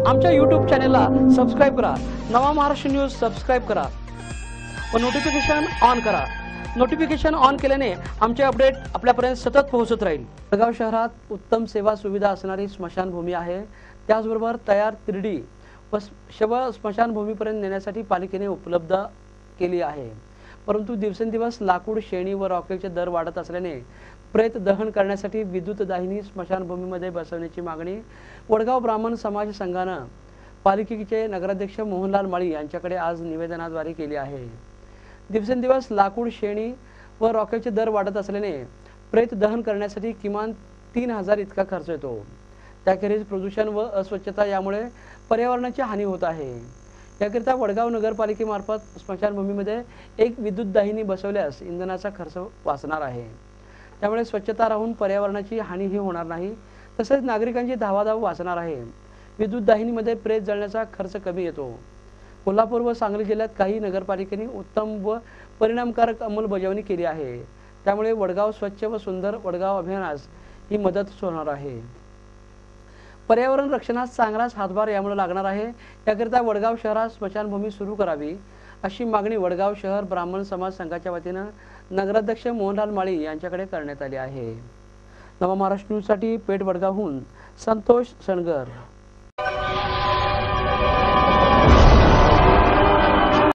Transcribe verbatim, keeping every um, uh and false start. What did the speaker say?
आमच्या यूट्यूब चॅनेलला सबस्क्राईब करा। नवा महाराष्ट्र न्यूज सबस्क्राईब करा व नोटिफिकेशन ऑन करा। नोटिफिकेशन ऑन केल्याने आमचे अपडेट आपल्यापर्यंत सतत पोहोचत राहील। जळगाव शहरात उत्तम सेवा सुविधा असणारी स्मशानभूमी आहे। त्याचबरोबर तयार तिरडी व शव स्मशानभूमीपर्यंत नेण्यासाठी पालिकेने उपलब्ध केली आहे। परंतु दिवसेंदिवस लाकूड, शेणी व रॉकेलचे दर वाढत असल्याने प्रेत दहन करण्यासाठी विद्युत दाहिनी स्मशानभूमीमध्ये बसवण्याची मागणी वडगाव ब्राह्मण समाज संघानं पालिकेचे नगराध्यक्ष मोहनलाल माळी यांच्याकडे आज निवेदनाद्वारे केली आहे। दिवसेंदिवस लाकूड, शेणी व रॉकेलचे दर वाढत असल्याने प्रेत दहन करण्यासाठी किमान तीन हजार इतका खर्च येतो। त्याखेरीज प्रदूषण व अस्वच्छता यामुळे पर्यावरणाची हानी होत आहे। याकरिता वडगाव नगरपालिकेमार्फत स्मशानभूमीमध्ये एक विद्युत दाहिनी बसवल्यास इंधनाचा खर्च वाचणार आहे। त्यामुळे स्वच्छता राहून पर्यावरणाची हानीही होणार नाही, तसेच नागरिकांची धावाधाव वाचणार आहे। विद्युत दाहिनीमध्ये प्रेत जळण्याचा खर्च कमी येतो। कोल्हापूर व सांगली जिल्ह्यात काही नगरपालिकेने उत्तम व परिणामकारक अंमलबजावणी केली आहे। त्यामुळे वडगाव स्वच्छ व सुंदर वडगाव अभियानास ही मदत होणार आहे। पर्यावरण रक्षणास चांगलाच हातभार यामुळे लागणार आहे। याकरिता वडगाव शहरात स्मशानभूमी सुरू करावी अशी मागणी वडगाव शहर ब्राह्मण समाज संघाच्या वतीने नगराध्यक्ष मोहनलाल माळी यांच्याकडे करण्यात आली आहे। नवा महाराष्ट्र न्यूजसाठी पेठ वडगावहून संतोष सणगर।